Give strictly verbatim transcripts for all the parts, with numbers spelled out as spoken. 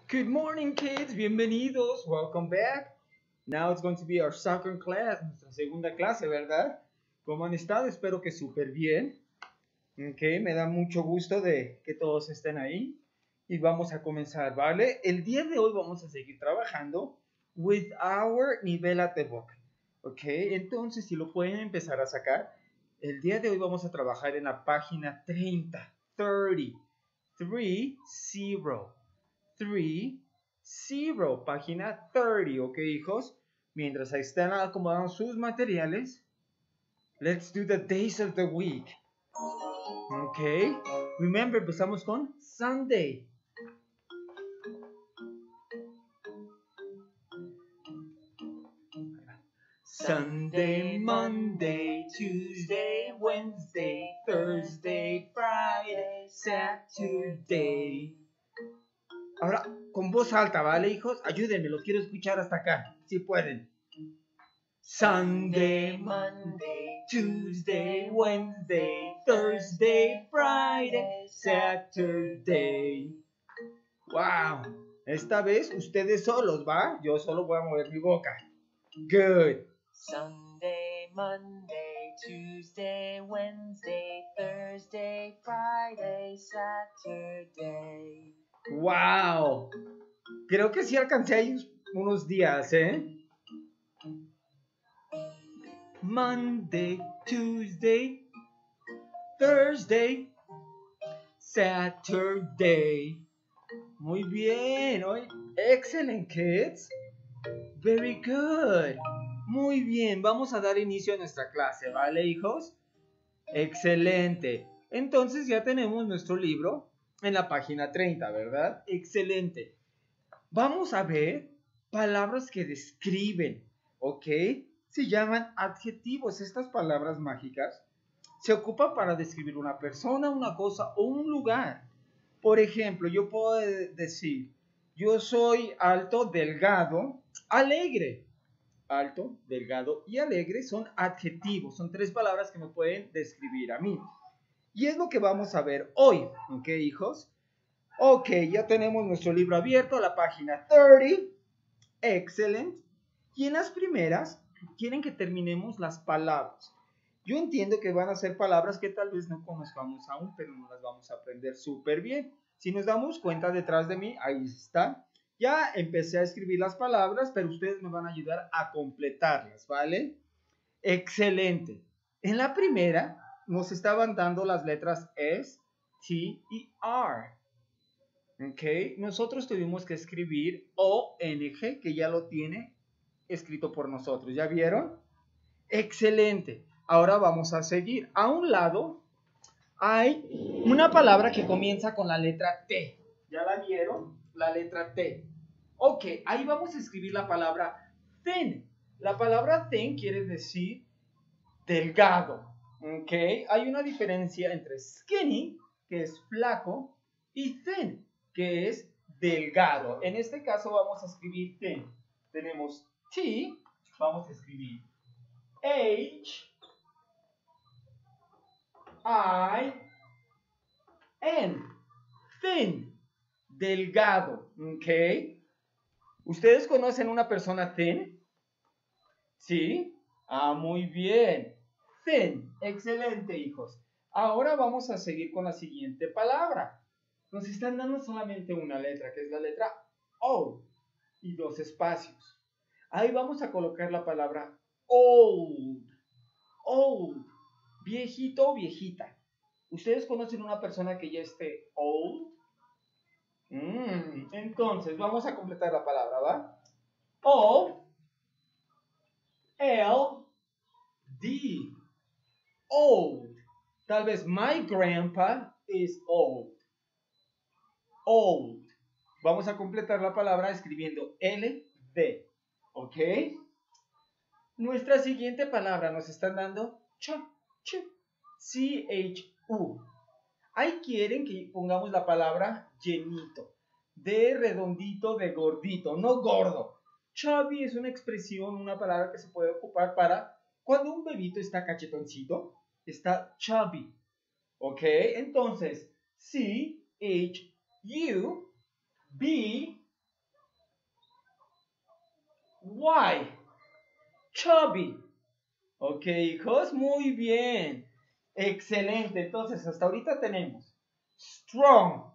Good morning, kids. Bienvenidos. Welcome back. Now it's going to be our second class, nuestra segunda clase, ¿verdad? ¿Cómo han estado? Espero que súper bien. Ok, me da mucho gusto de que todos estén ahí. Y vamos a comenzar, ¿vale? El día de hoy vamos a seguir trabajando with our nivel A T book. Ok, entonces si lo pueden empezar a sacar, el día de hoy vamos a trabajar en la página treinta, treinta, three, zero. three, zero, página treinta, ¿ok, hijos? Mientras ahí están acomodando sus materiales, let's do the days of the week. ¿Ok? Remember, empezamos con Sunday. Sunday, Monday, Tuesday, Wednesday, Thursday, Friday, Saturday. Ahora, con voz alta, ¿vale, hijos? Ayúdenme, los quiero escuchar hasta acá, si pueden. Sunday, Monday, Tuesday, Wednesday, Thursday, Friday, Saturday. Wow. Esta vez ustedes solos, ¿va? Yo solo voy a mover mi boca. Good. Sunday, Monday, Tuesday, Wednesday, Thursday, Friday, Saturday. Wow. Creo que sí alcancé ahí unos días, ¿eh? Monday, Tuesday, Thursday, Saturday. Muy bien. Hoy, excellent, kids. Very good. Muy bien. Vamos a dar inicio a nuestra clase, ¿vale, hijos? Excelente. Entonces ya tenemos nuestro libro en la página treinta, ¿verdad? Excelente. Vamos a ver palabras que describen, ¿ok? Se llaman adjetivos. Estas palabras mágicas se ocupan para describir una persona, una cosa o un lugar. Por ejemplo, yo puedo decir, yo soy alto, delgado, alegre. Alto, delgado y alegre son adjetivos. Son tres palabras que me pueden describir a mí. Y es lo que vamos a ver hoy, ¿ok, hijos? Ok, ya tenemos nuestro libro abierto, la página treinta. Excellent. Y en las primeras, quieren que terminemos las palabras. Yo entiendo que van a ser palabras que tal vez no conozcamos aún, pero no las vamos a aprender súper bien. Si nos damos cuenta detrás de mí, ahí está. Ya empecé a escribir las palabras, pero ustedes me van a ayudar a completarlas, ¿vale? Excelente. En la primera, nos estaban dando las letras S, T y R. ¿Ok? Nosotros tuvimos que escribir O N G, que ya lo tiene escrito por nosotros. ¿Ya vieron? Excelente. Ahora vamos a seguir. A un lado hay una palabra que comienza con la letra T. ¿Ya la vieron? La letra T. Ok, ahí vamos a escribir la palabra thin. La palabra thin quiere decir delgado. Ok, hay una diferencia entre skinny, que es flaco, y thin, que es delgado. En este caso vamos a escribir thin. Tenemos T, vamos a escribir H, I, N, thin, delgado. Ok, ¿ustedes conocen una persona thin? ¿Sí? Ah, muy bien. Thin. Excelente, hijos. Ahora vamos a seguir con la siguiente palabra. Nos están dando solamente una letra, que es la letra O, y dos espacios. Ahí vamos a colocar la palabra old. Old. Viejito o viejita. ¿Ustedes conocen una persona que ya esté old? Mm, entonces, vamos a completar la palabra, ¿va? O, L, D. Old. Tal vez my grandpa is old. Old. Vamos a completar la palabra escribiendo L D. ¿Ok? Nuestra siguiente palabra nos están dando ch, ch, C H U. Ahí quieren que pongamos la palabra llenito. De redondito, de gordito, no gordo. Chubby es una expresión, una palabra que se puede ocupar para cuando un bebito está cachetoncito. Está chubby. ¿Ok? Entonces, C H U B Y. Chubby. Ok, hijos, muy bien. Excelente. Entonces, hasta ahorita tenemos strong,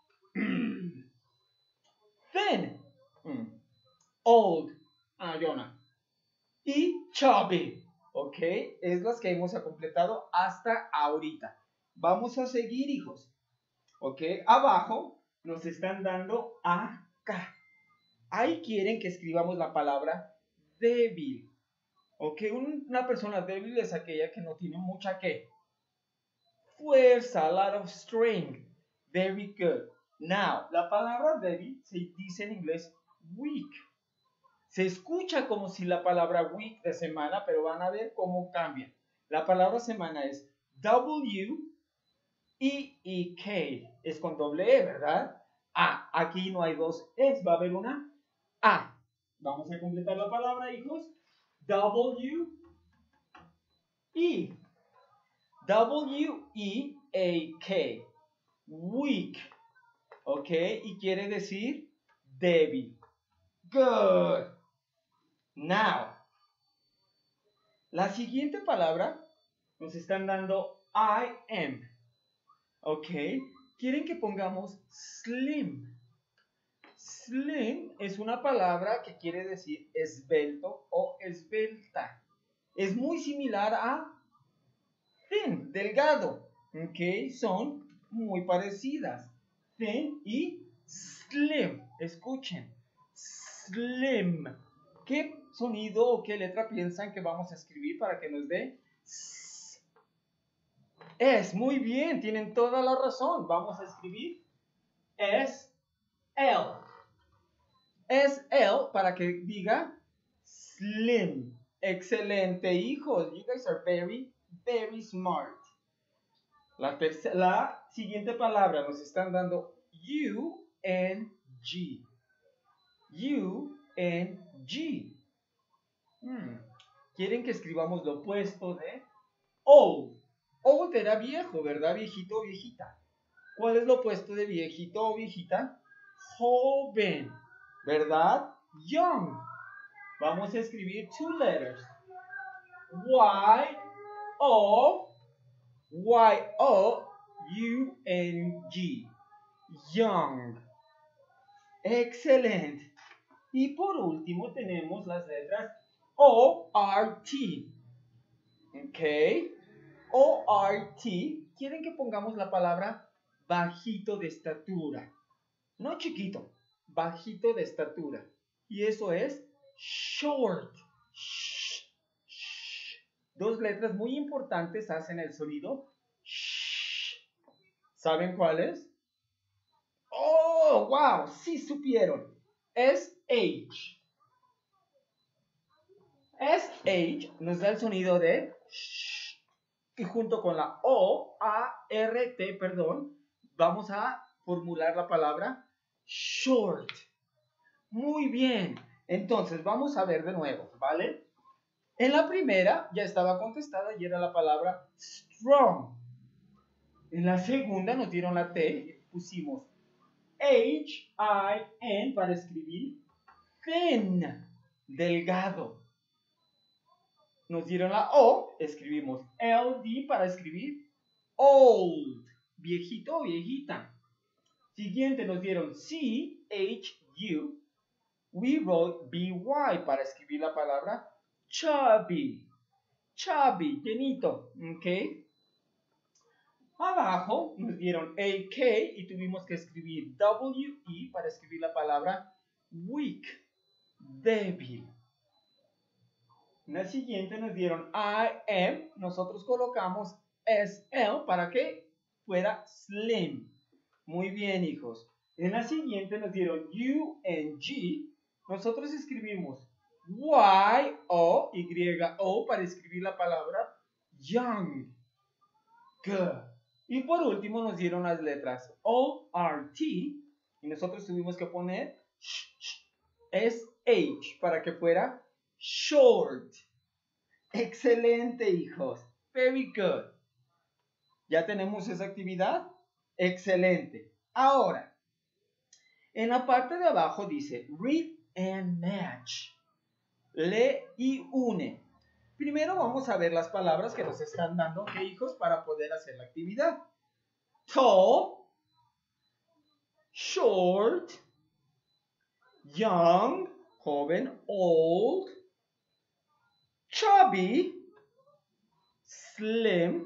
thin, old, ah, Jonah, y chubby. Ok, es las que hemos completado hasta ahorita. Vamos a seguir, hijos. Ok, abajo nos están dando acá. Ahí quieren que escribamos la palabra débil. Ok, una persona débil es aquella que no tiene mucha ¿qué? Fuerza, a lot of strength. Very good. Now, la palabra débil se dice en inglés weak. Se escucha como si la palabra week de semana, pero van a ver cómo cambia. La palabra semana es W E E K. Es con doble E, ¿verdad? A. Aquí no hay dos Es, va a haber una A. Vamos a completar la palabra, hijos. W E. W E A K. Weak. ¿Ok? Y quiere decir débil. Good. Now. La siguiente palabra nos están dando I am. ¿Ok? Quieren que pongamos slim. Slim es una palabra que quiere decir esbelto o esbelta. Es muy similar a thin, delgado. ¿Ok? Son muy parecidas. Thin y slim. Escuchen. Slim. ¿Qué sonido o qué letra piensan que vamos a escribir para que nos dé? Es, muy bien, tienen toda la razón. Vamos a escribir S L. S L para que diga slim. Excelente, hijos. You guys are very, very smart. La, la siguiente palabra nos están dando U N G. U N G. Hmm. Quieren que escribamos lo opuesto de old. Old era viejo, ¿verdad? Viejito o viejita. ¿Cuál es lo opuesto de viejito o viejita? Joven, ¿verdad? Young. Vamos a escribir two letters. Y O Y O U N G. Young. Excelente. Y por último tenemos las letras O R T. Ok. O R T. Quieren que pongamos la palabra bajito de estatura. No chiquito, bajito de estatura. Y eso es short. Shh, shh. Dos letras muy importantes hacen el sonido shh. ¿Saben cuáles? Oh, wow, sí supieron. S H. S H nos da el sonido de shh. Y junto con la O, A, R, T, perdón, vamos a formular la palabra short. Muy bien. Entonces, vamos a ver de nuevo, ¿vale? En la primera ya estaba contestada y era la palabra strong. En la segunda nos dieron la T y pusimos H I N para escribir thin, delgado. Nos dieron la O, escribimos L D para escribir old, viejito o viejita. Siguiente nos dieron C H U. We wrote B Y para escribir la palabra chubby. Chubby, llenito, ¿ok? Abajo nos dieron A K y tuvimos que escribir W E para escribir la palabra weak, débil. En la siguiente nos dieron I M, nosotros colocamos S L para que fuera slim. Muy bien, hijos. En la siguiente nos dieron U N G, nosotros escribimos Y O Y O para escribir la palabra young. Good. Y por último nos dieron las letras O R T y nosotros tuvimos que poner S H para que fuera short. Excelente, hijos. Very good. ¿Ya tenemos esa actividad? Excelente. Ahora, en la parte de abajo dice read and match. lee y une. Primero vamos a ver las palabras que nos están dando, ¿ok, hijos? Para poder hacer la actividad. Tall, short, young, joven, old, chubby, slim,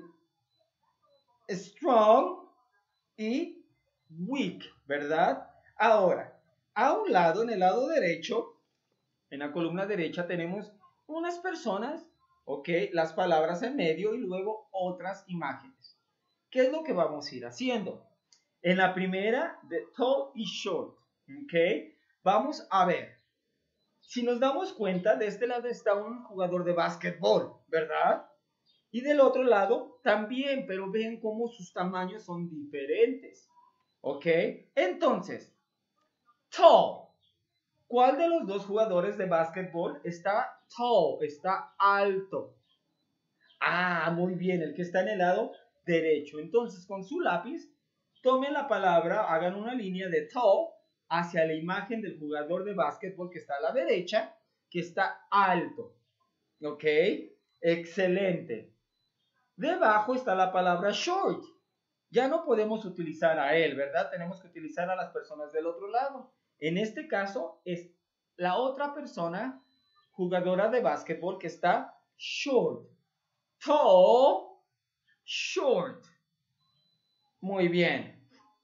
strong y weak, ¿verdad? Ahora, a un lado, en el lado derecho, en la columna derecha tenemos unas personas, ¿ok? Las palabras en medio y luego otras imágenes. ¿Qué es lo que vamos a ir haciendo? En la primera, de tall y short, ¿ok? Vamos a ver. Si nos damos cuenta, de este lado está un jugador de básquetbol, ¿verdad? Y del otro lado también, pero ven cómo sus tamaños son diferentes, ¿ok? Entonces, tall. ¿Cuál de los dos jugadores de básquetbol está tall, está alto? Ah, muy bien, el que está en el lado derecho. Entonces, con su lápiz, tomen la palabra, hagan una línea de tall hacia la imagen del jugador de básquetbol que está a la derecha, que está alto. ¿Ok? Excelente. Debajo está la palabra short. Ya no podemos utilizar a él, ¿verdad? Tenemos que utilizar a las personas del otro lado. En este caso es la otra persona, jugadora de básquetbol, que está short. Tall, short. Muy bien.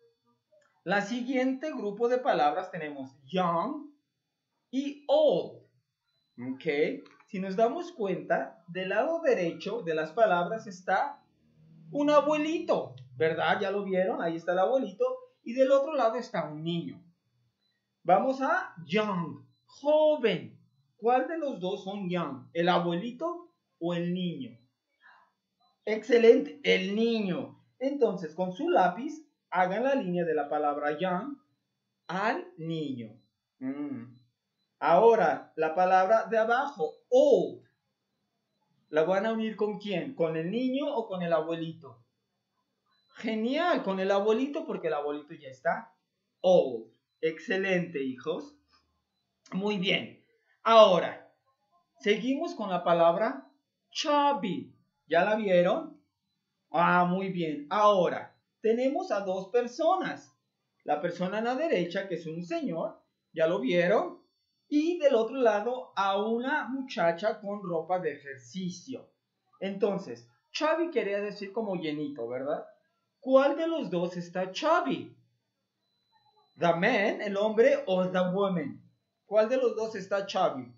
La siguiente grupo de palabras tenemos young y old. ¿Ok? Si nos damos cuenta, del lado derecho de las palabras está un abuelito, ¿verdad? ¿Ya lo vieron? Ahí está el abuelito. Y del otro lado está un niño. Vamos a young, joven. ¿Cuál de los dos son young? ¿El abuelito o el niño? Excelente, el niño. Entonces, con su lápiz, hagan la línea de la palabra young al niño. Mm. Ahora, la palabra de abajo, old. ¿La van a unir con quién? ¿Con el niño o con el abuelito? Genial, con el abuelito porque el abuelito ya está old. Excelente, hijos. Muy bien. Ahora, seguimos con la palabra chubby. ¿Ya la vieron? Ah, muy bien. Ahora, tenemos a dos personas. La persona a la derecha, que es un señor, ¿ya lo vieron? Y del otro lado a una muchacha con ropa de ejercicio. Entonces, chubby quería decir como llenito, ¿verdad? ¿Cuál de los dos está chubby? ¿The man, el hombre, o the woman? ¿Cuál de los dos está chubby?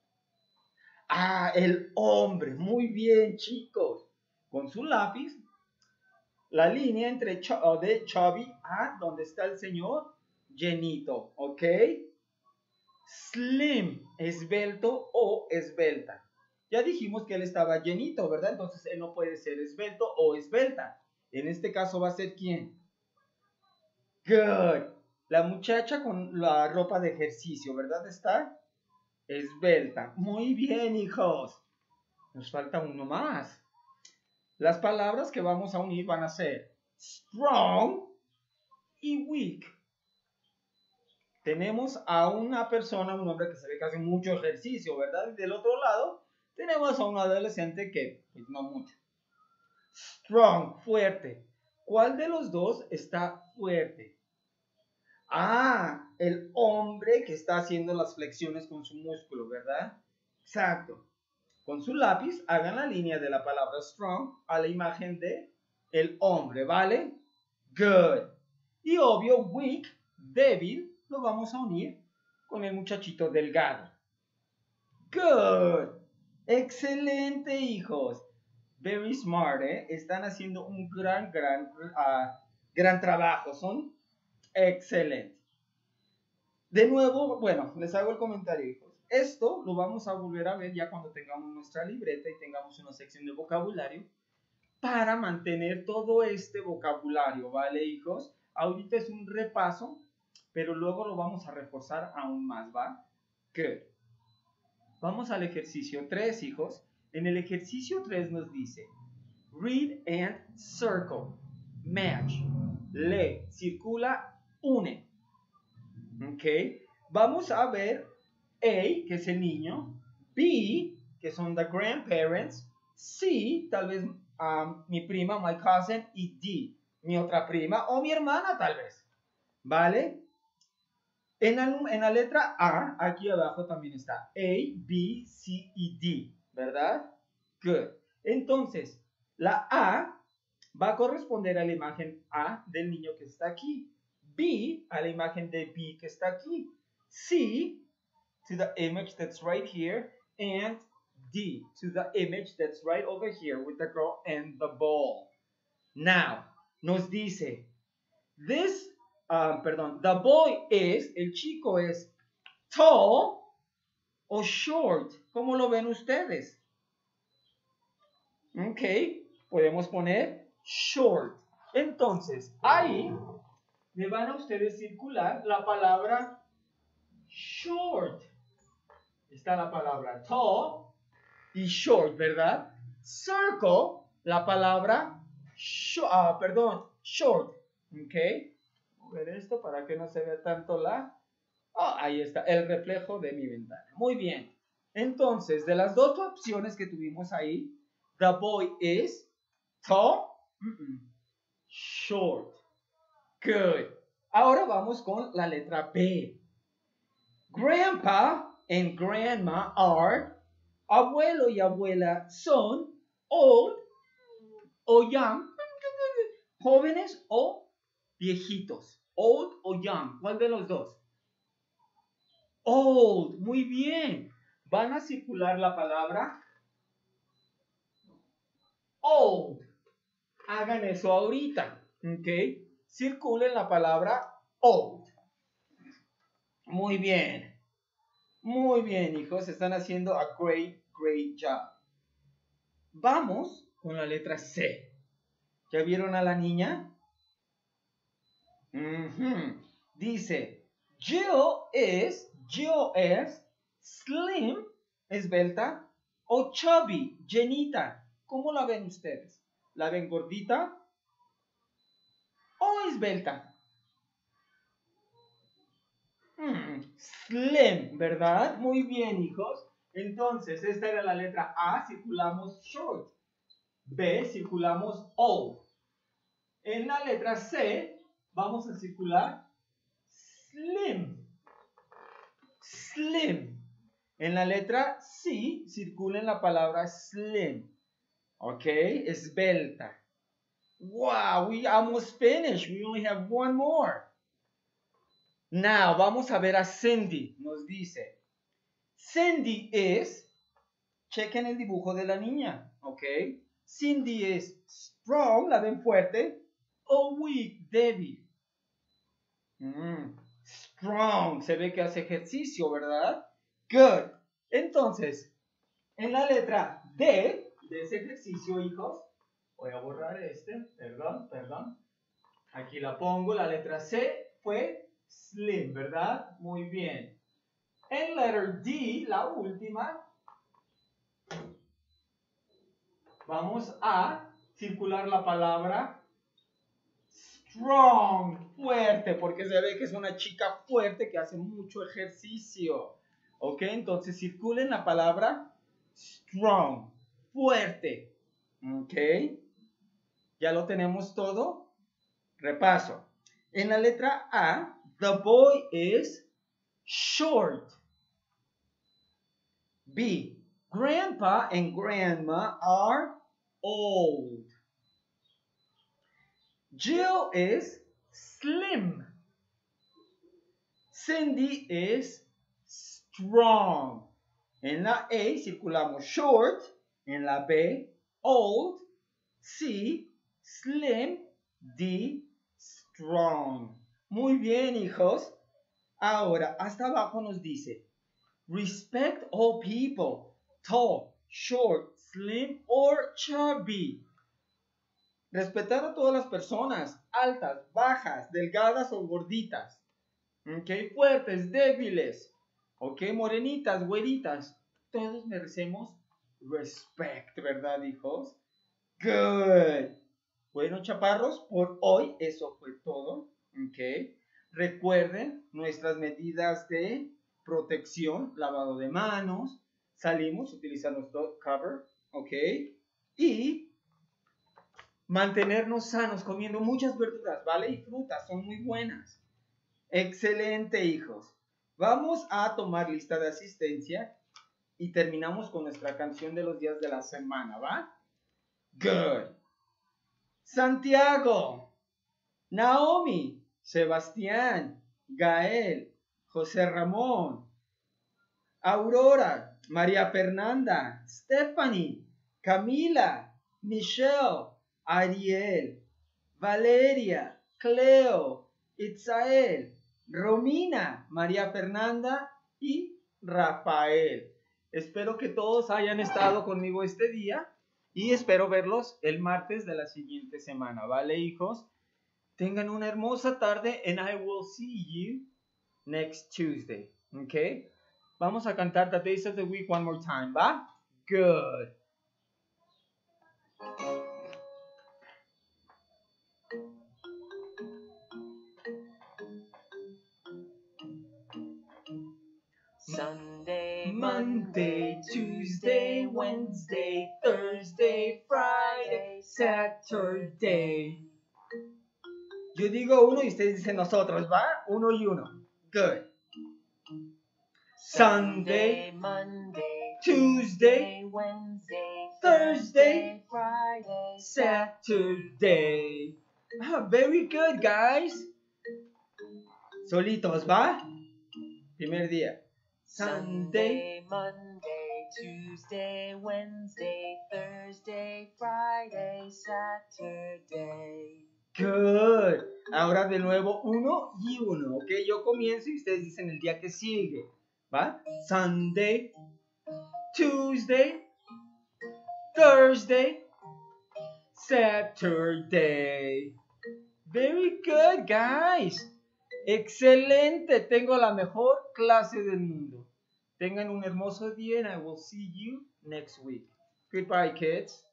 Ah, el hombre. Muy bien, chicos. Con su lápiz, la línea entre ch de chubby a donde está el señor, llenito, ¿ok? Slim, esbelto o esbelta. Ya dijimos que él estaba llenito, ¿verdad? Entonces él no puede ser esbelto o esbelta. En este caso va a ser ¿quién? Good. La muchacha con la ropa de ejercicio, ¿verdad? Está esbelta. Muy bien, hijos. Nos falta uno más. Las palabras que vamos a unir van a ser strong y weak. Tenemos a una persona, un hombre que se ve que hace mucho ejercicio, ¿verdad? Y del otro lado tenemos a un adolescente que, pues, no mucho. Strong, fuerte. ¿Cuál de los dos está fuerte? Ah, el hombre que está haciendo las flexiones con su músculo, ¿verdad? Exacto. Con su lápiz hagan la línea de la palabra strong a la imagen de el hombre, ¿vale? Good. Y obvio, weak, débil, lo vamos a unir con el muchachito delgado. Good. Excelente, hijos. Very smart, ¿eh? Están haciendo un gran, gran, uh, gran trabajo. Son excelentes. De nuevo, bueno, les hago el comentario, hijos. Esto lo vamos a volver a ver ya cuando tengamos nuestra libreta y tengamos una sección de vocabulario para mantener todo este vocabulario, ¿vale, hijos? Ahorita es un repaso, pero luego lo vamos a reforzar aún más, ¿va? Good. Vamos al ejercicio tres, hijos. En el ejercicio tres nos dice, read and circle, match, lee, circula, une. ¿Ok? Vamos a ver A, que es el niño, B, que son the grandparents. C, tal vez um, mi prima, my cousin. Y D, mi otra prima o mi hermana tal vez. ¿Vale? En la, en la letra A, aquí abajo también está A, B, C y D, ¿verdad? Good. Entonces, la A va a corresponder a la imagen A del niño que está aquí. B a la imagen de B que está aquí. C to the image that's right here. And D to the image that's right over here with the girl and the ball. Now, nos dice, this, um, perdón, the boy is, el chico es tall o short. ¿Cómo lo ven ustedes? Ok, podemos poner short. Entonces, ahí le van a ustedes circular la palabra short. Está la palabra tall y short, ¿verdad? Circle, la palabra short, uh, perdón, short. Ok, voy a ver esto para que no se vea tanto la... Oh, ahí está, el reflejo de mi ventana. Muy bien. Entonces, de las dos opciones que tuvimos ahí, the boy is tall, mm-mm, short. Good. Ahora vamos con la letra B. Grandpa and grandma are, abuelo y abuela son, old o young, jóvenes o viejitos. Old o young, ¿cuál de los dos? Old, muy bien. Van a circular la palabra old. Hagan eso ahorita, ¿ok? Circulen la palabra old. Muy bien. Muy bien, hijos. Están haciendo a great, great job. Vamos con la letra C. ¿Ya vieron a la niña? Uh-huh. Dice, Jill es, Jill es slim, esbelta, o chubby, llenita. ¿Cómo la ven ustedes? ¿La ven gordita o esbelta? Hmm, slim, ¿verdad? Muy bien, hijos. Entonces, esta era la letra A, circulamos short. B, circulamos old. En la letra C, vamos a circular slim. Slim. En la letra C, circulen la palabra slim. Ok, esbelta. Wow, we almost finished. We only have one more. Now, vamos a ver a Cindy. Nos dice, Cindy es, chequen el dibujo de la niña, ¿ok? Cindy es strong, la ven fuerte, o weak, débil. Mm, strong, se ve que hace ejercicio, ¿verdad? Good. Entonces, en la letra D de ese ejercicio, hijos, voy a borrar este, perdón, perdón. Aquí la pongo, la letra C fue slim, ¿verdad? Muy bien. En letter D, la última, vamos a circular la palabra strong, fuerte, porque se ve que es una chica fuerte que hace mucho ejercicio. ¿Ok? Entonces circulen la palabra strong, fuerte. ¿Ok? ¿Ya lo tenemos todo? Repaso. En la letra A, the boy is short. B, grandpa and grandma are old. Jill is slim. Cindy is strong. En la A circulamos short. En la B, old. C, slim. D, strong. Muy bien, hijos. Ahora, hasta abajo nos dice, respect all people, tall, short, slim, or chubby. Respetar a todas las personas, altas, bajas, delgadas o gorditas. Ok, fuertes, débiles. Ok, morenitas, güeritas. Todos merecemos respect, ¿verdad, hijos? Good. Bueno, chaparros, por hoy eso fue todo. Ok. Recuerden nuestras medidas de protección, lavado de manos, salimos, utiliza nuestro cover, ¿ok? Y mantenernos sanos, comiendo muchas verduras, ¿vale? Y frutas, son muy buenas. Excelente, hijos. Vamos a tomar lista de asistencia y terminamos con nuestra canción de los días de la semana, ¿va? Good. Santiago, Naomi, Sebastián, Gael, José Ramón, Aurora, María Fernanda, Stephanie, Camila, Michelle, Ariel, Valeria, Cleo, Itzael, Romina, María Fernanda y Rafael. Espero que todos hayan estado conmigo este día y espero verlos el martes de la siguiente semana, ¿vale, hijos? Tengan una hermosa tarde and I will see you next Tuesday, ¿ok? Vamos a cantar The Days of the Week one more time, ¿va? Good. Sunday, Monday, Tuesday, Wednesday, Thursday, Friday, Saturday. Yo digo uno y ustedes dicen nosotros, ¿va? Uno y uno. Good. Sunday, Monday, Tuesday, Wednesday, Thursday, Friday, Saturday. Ah, very good, guys. Solitos, ¿va? Primer día. Sunday, Monday, Tuesday, Wednesday, Thursday, Friday, Saturday. Good. Ahora de nuevo uno y uno, ¿ok? Yo comienzo y ustedes dicen el día que sigue, ¿va? Sunday, Tuesday, Thursday, Saturday. Very good, guys. Excelente. Tengo la mejor clase del mundo. Tengan un hermoso día and I will see you next week. Goodbye, kids.